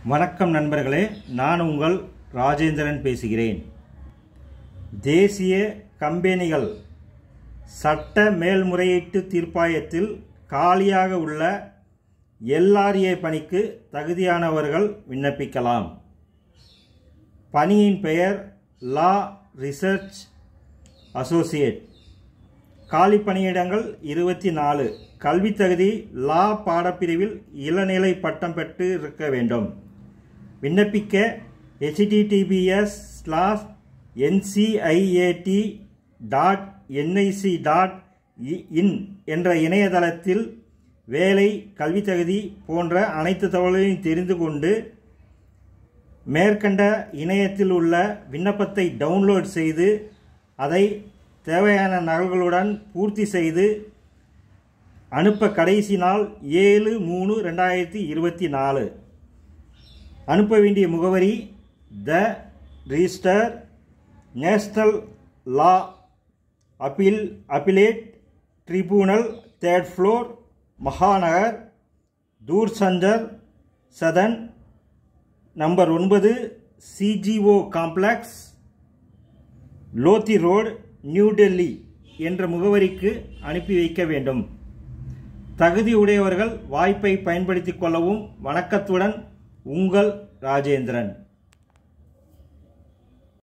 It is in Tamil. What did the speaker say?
வணக்கம் நண்பர்களே, நான் உங்கள் ராஜேந்திரன் பேசுகிறேன். தேசிய கம்பெனிகள் சட்ட மேல்முறையீட்டு தீர்ப்பாயத்தில் காலியாக உள்ள LRA பணிக்கு தகுதியானவர்கள் விண்ணப்பிக்கலாம். பணியின் பெயர் லா ரிசர்ச் அசோசியேட். காலி பணியிடங்கள் 24. கல்வி தகுதி லா பாடப்பிரிவில் இளநிலை பட்டம் பெற்று இருக்க வேண்டும். விண்ணப்பிக்க https://nciat.nic.in என்ற இணையதளத்தில் வேலை, கல்வி தகுதி போன்ற அனைத்து தகவல்களையும் தெரிந்து கொண்டு மேற்கண்ட இணையத்தில் உள்ள விண்ணப்பத்தை டவுன்லோட் செய்து அதை தேவையான நகல்களுடன் பூர்த்தி செய்து அனுப்ப கடைசி நாள் 7/3/2024. அனுப்ப வேண்டிய முகவரி the registrar, national law appellate tribunal, 3rd floor, Mahanagar, Doorsanchar Sadan, number 9, CGO complex, Lodhi road, new Delhi என்ற முகவரிக்கு அனுப்பி வைக்க வேண்டும். தகுதியுடையவர்கள் வாய்ப்பை பயன்படுத்திக் கொள்ளவும். வணக்கத்துடன் உங்கள் ராஜேந்திரன்.